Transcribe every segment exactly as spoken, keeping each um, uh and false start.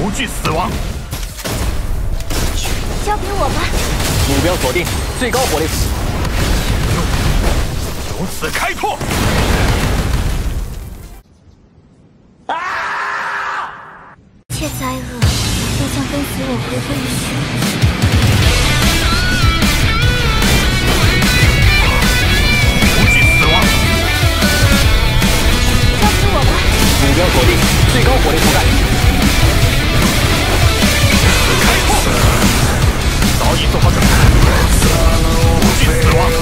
无惧死亡。 交给我吧。 目标锁定，最高火力。 如此开拓。 啊！一切灾厄都将跟随我回归于虚。 目标锁定，最高火力覆盖。 开拓，早已做好准备，无惧死亡。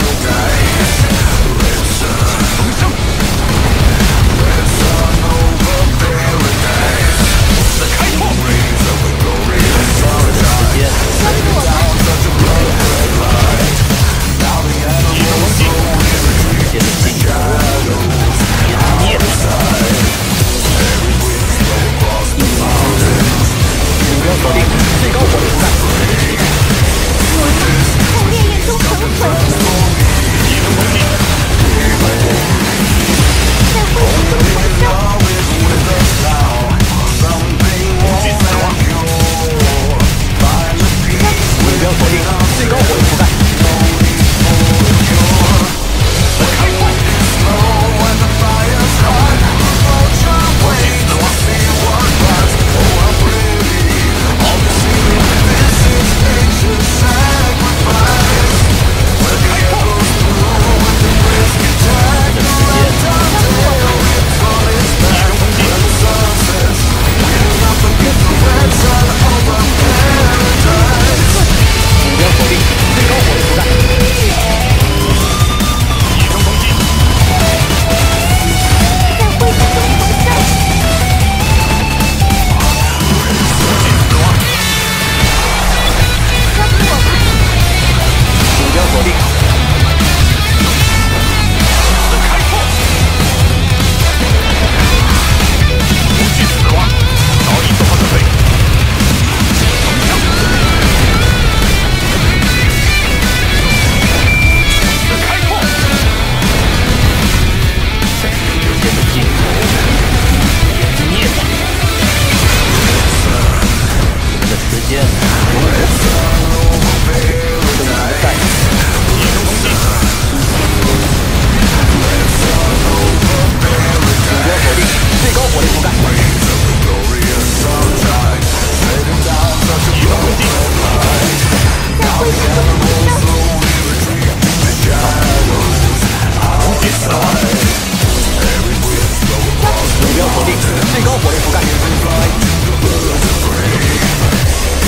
重生，开拓。 时间， 交给我吧。 移动攻击， 接着进。灭。 目标锁定，最高火力覆盖。 我从烈焰中焚毁。 移动攻击， 在灰烬中焚烧。 无惧死亡。 目标锁定，最高火力覆盖。 开拓。无惧死亡。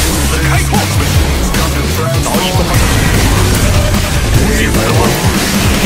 无惧死亡。